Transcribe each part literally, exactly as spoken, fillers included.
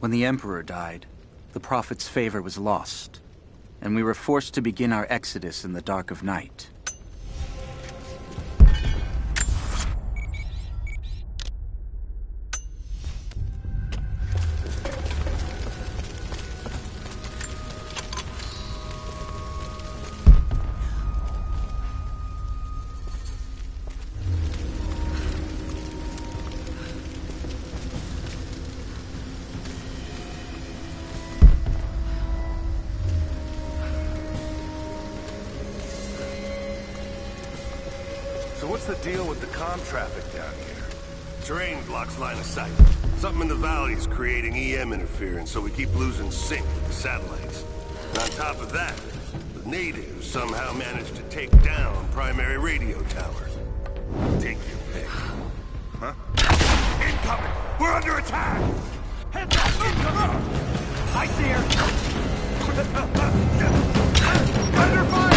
When the Emperor died, the Prophet's favor was lost, and we were forced to begin our exodus in the dark of night. What's the deal with the comm traffic down here? Terrain blocks line of sight. Something in the valley is creating E M interference, so we keep losing sync with the satellites. And on top of that, the natives somehow managed to take down primary radio tower. Take your pick. Huh? Incoming! We're under attack! Heads up! Incoming! I see her! Under fire!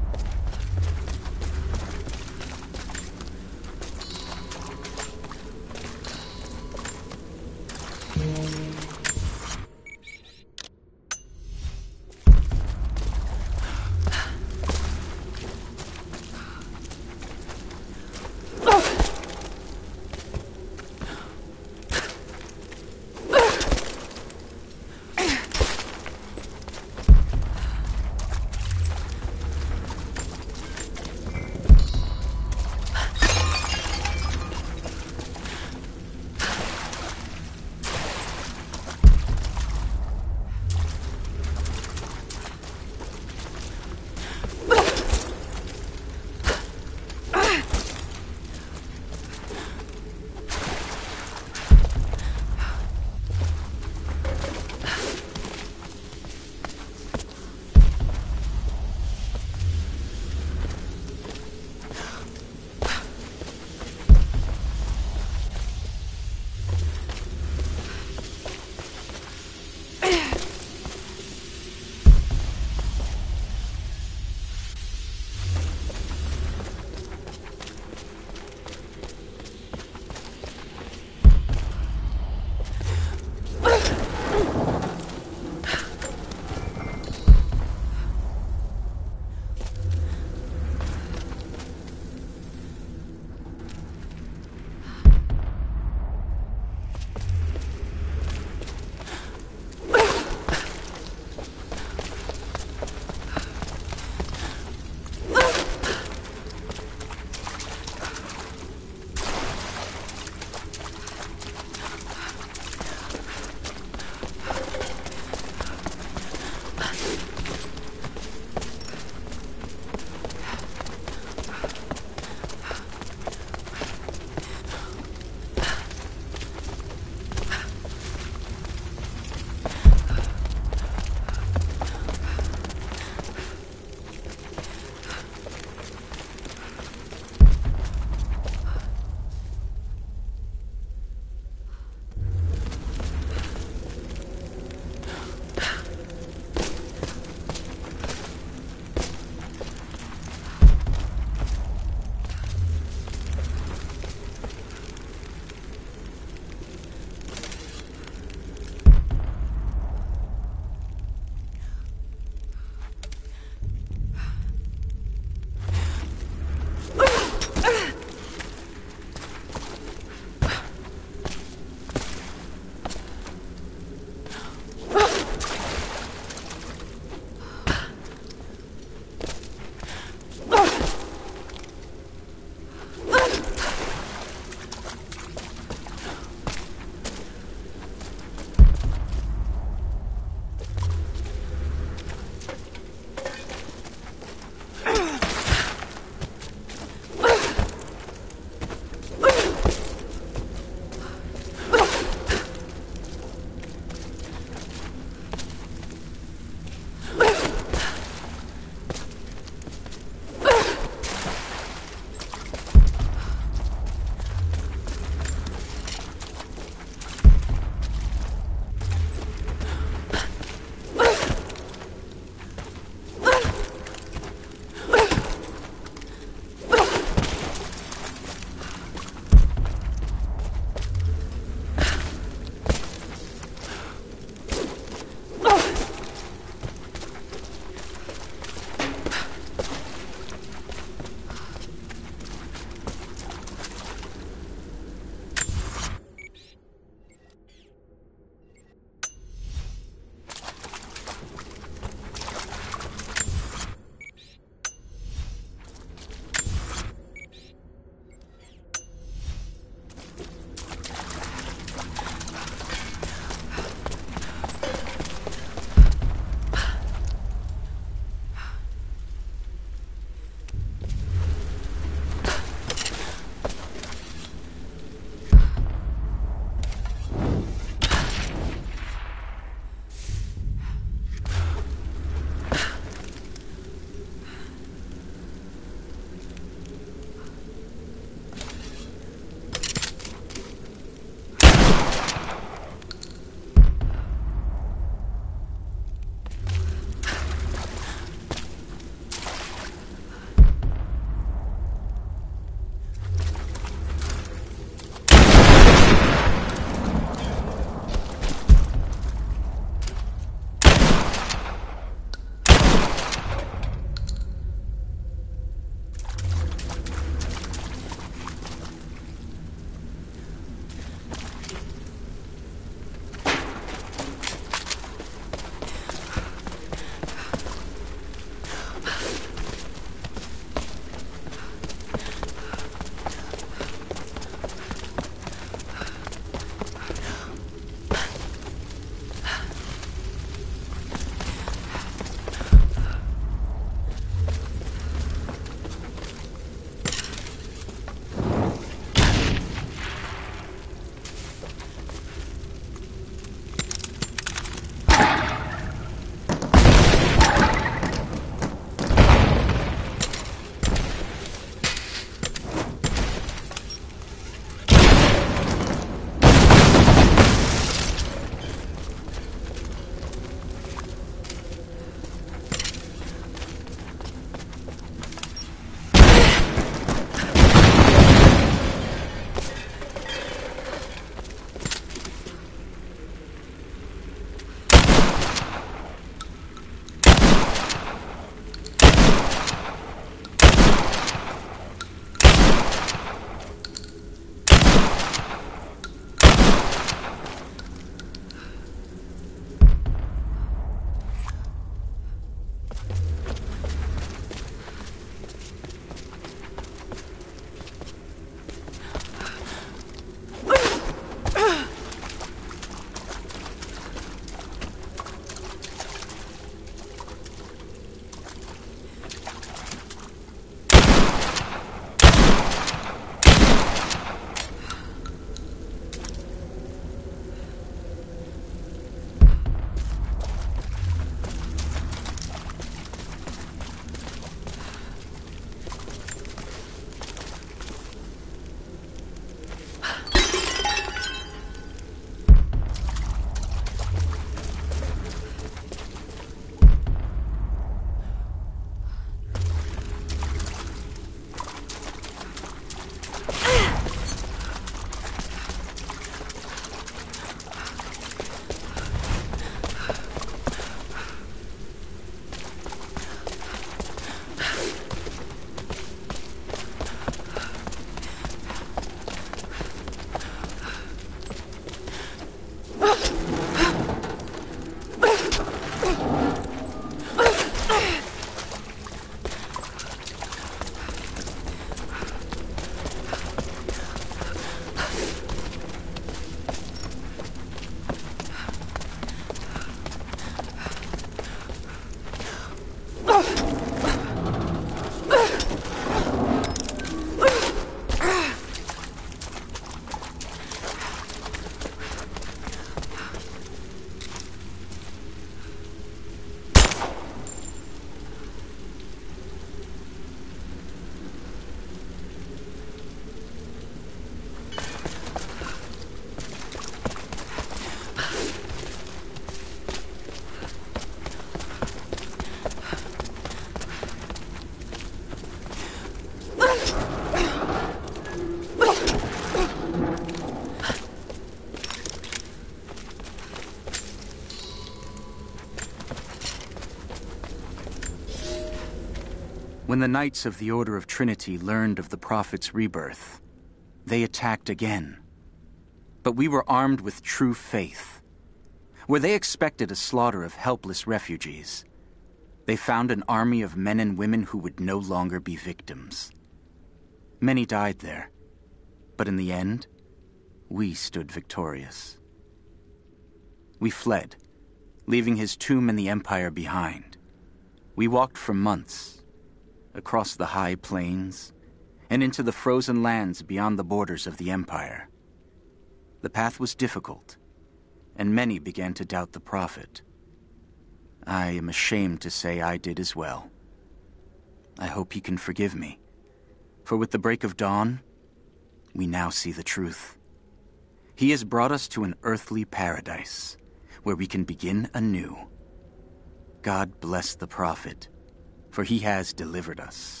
When the Knights of the Order of Trinity learned of the Prophet's rebirth, they attacked again. But we were armed with true faith. Where they expected a slaughter of helpless refugees, they found an army of men and women who would no longer be victims. Many died there, but in the end, we stood victorious. We fled, leaving his tomb and the Empire behind. We walked for months, across the high plains, and into the frozen lands beyond the borders of the Empire. The path was difficult, and many began to doubt the Prophet. I am ashamed to say I did as well. I hope he can forgive me, for with the break of dawn, we now see the truth. He has brought us to an earthly paradise, where we can begin anew. God bless the Prophet, for he has delivered us.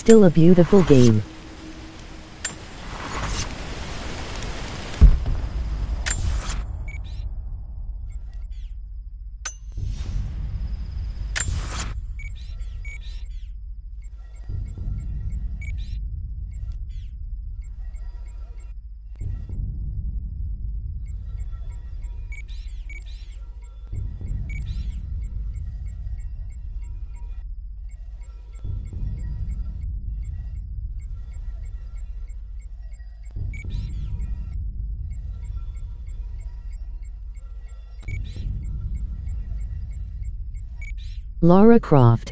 still a beautiful game. Lara Croft.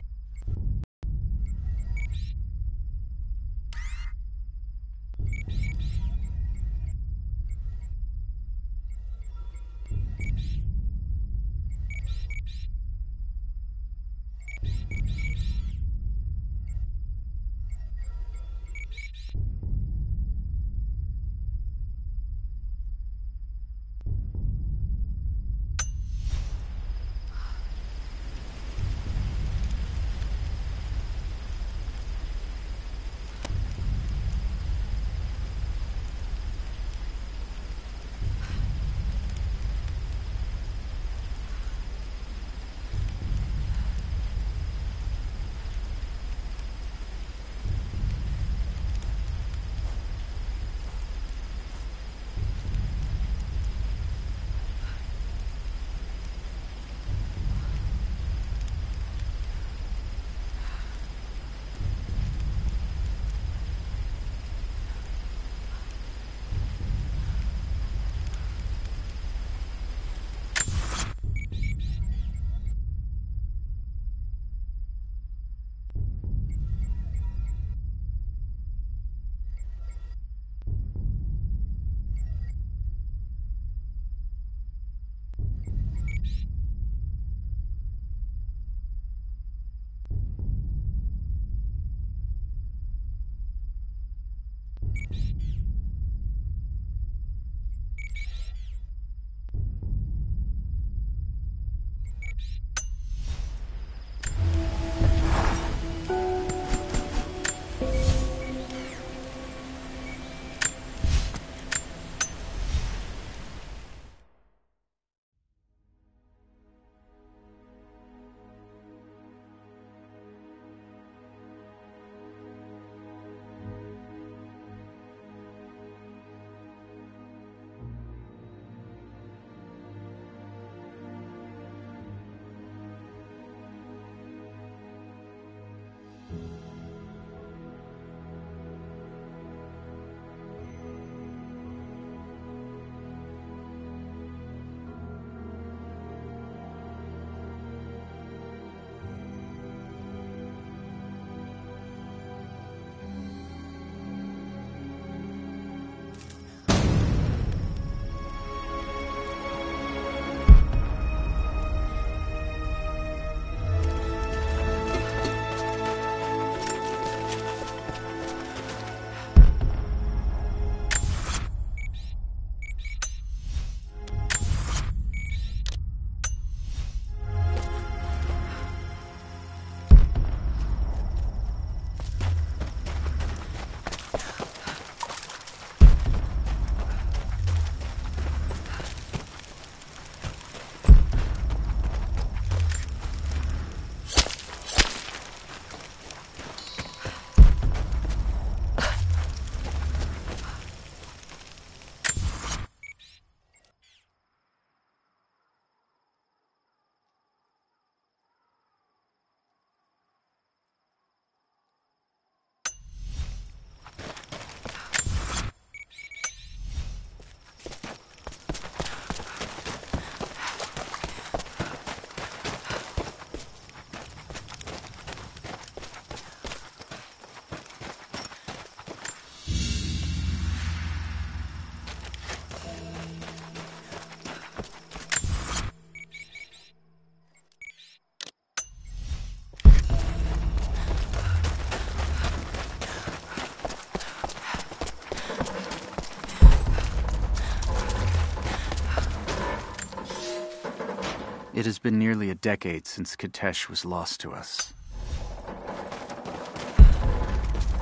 It has been nearly a decade since Coouge was lost to us.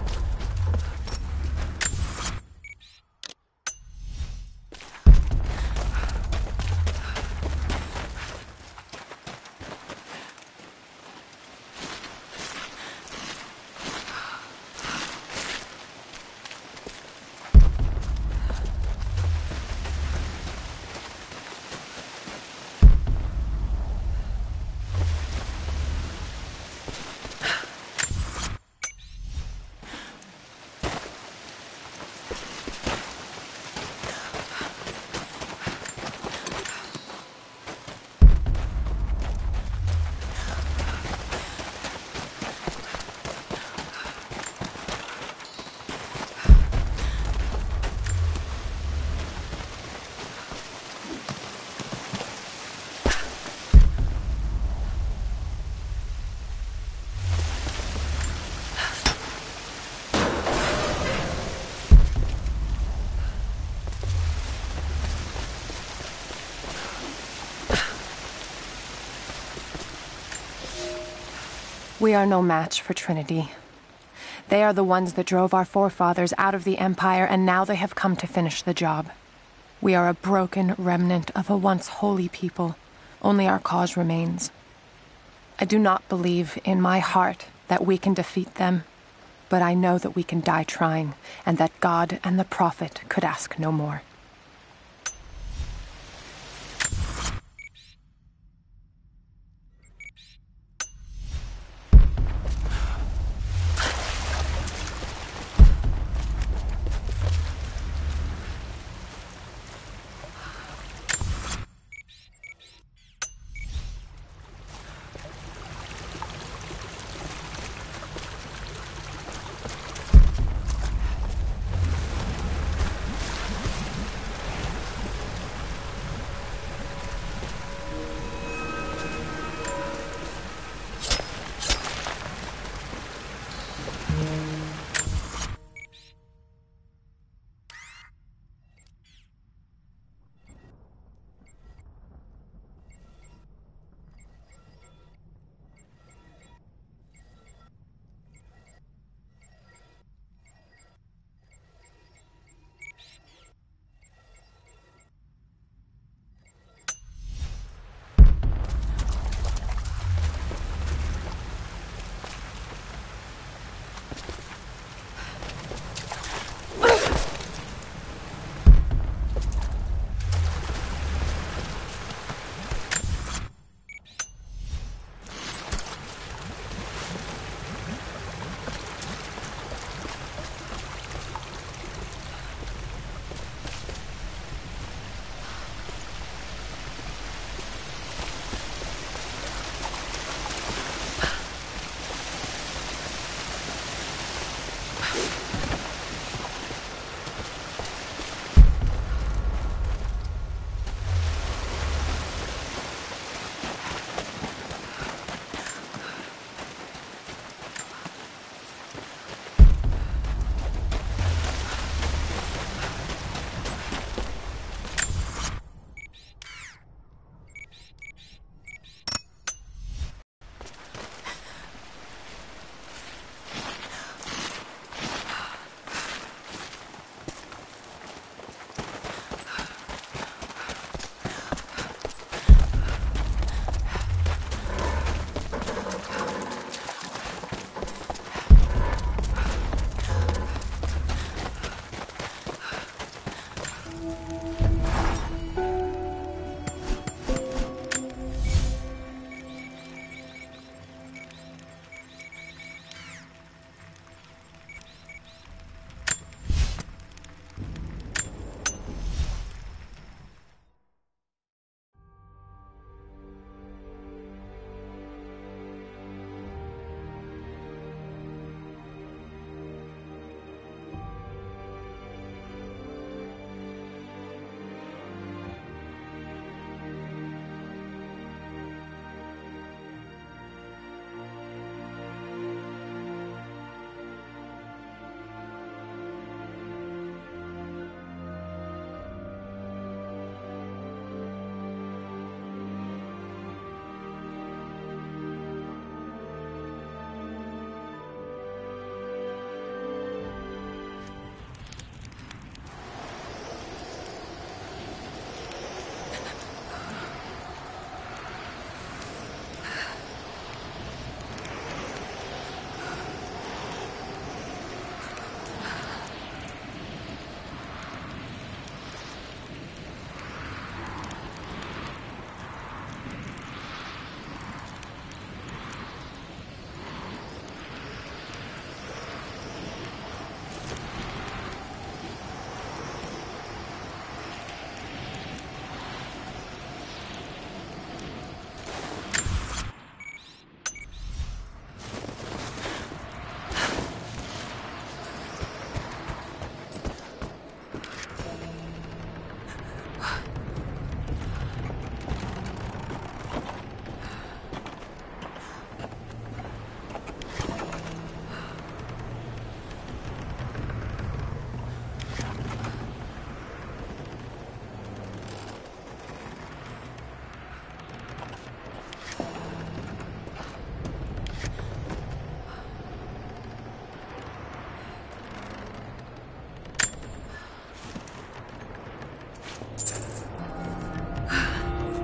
We are no match for Trinity. They are the ones that drove our forefathers out of the Empire, and now they have come to finish the job. We are a broken remnant of a once holy people. Only our cause remains. I do not believe in my heart that we can defeat them, but I know that we can die trying, and that God and the Prophet could ask no more.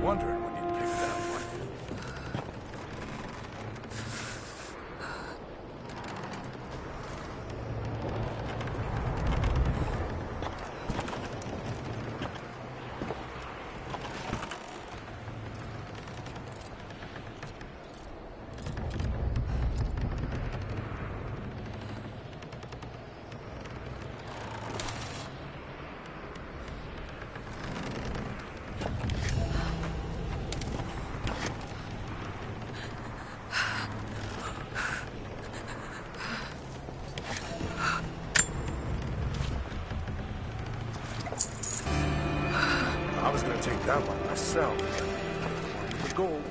wondering when you'd pick that one. I was gonna take that one myself. The gold.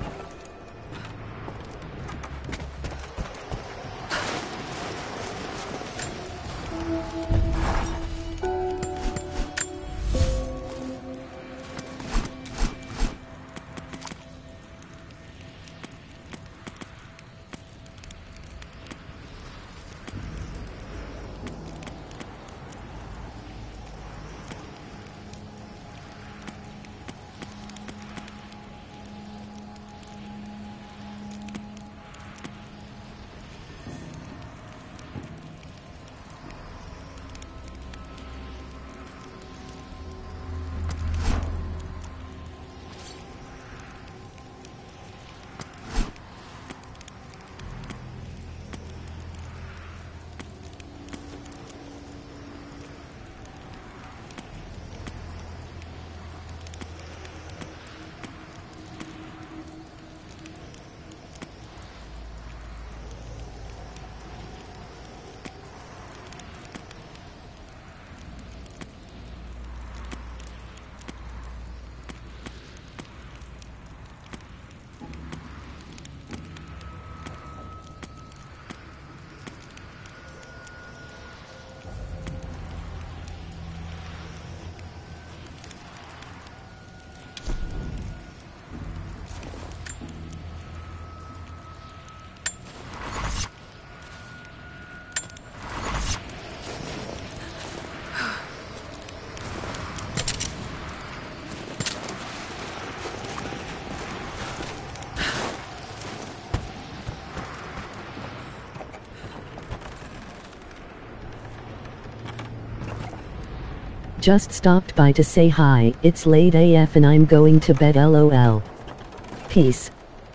Just stopped by to say hi. It's late A F and I'm going to bed lol. Peace.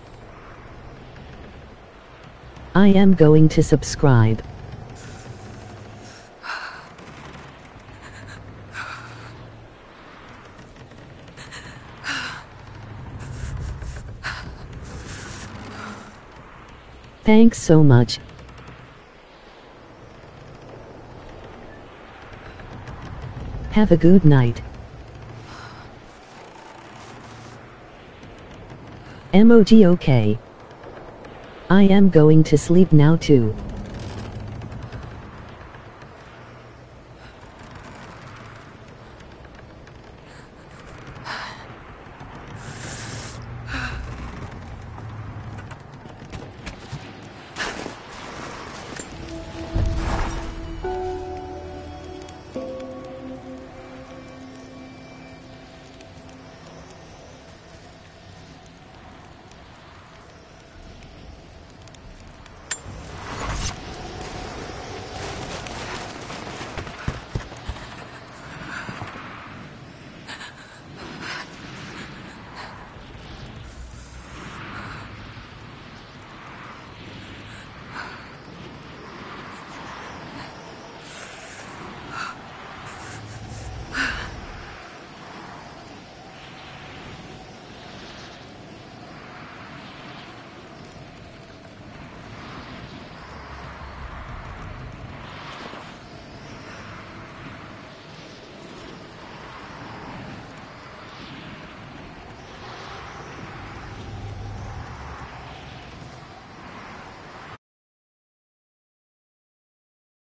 I am going to subscribe. Thanks so much. Have a good night. Emoji okay. I am going to sleep now too.